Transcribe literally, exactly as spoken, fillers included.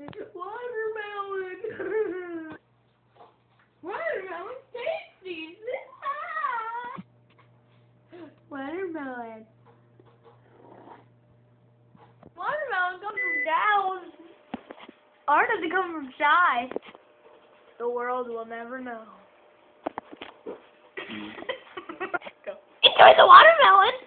Watermelon. Watermelon tasty. Watermelon. Watermelon comes from down. Or does it come from shy? The world will never know. Enjoy the watermelon.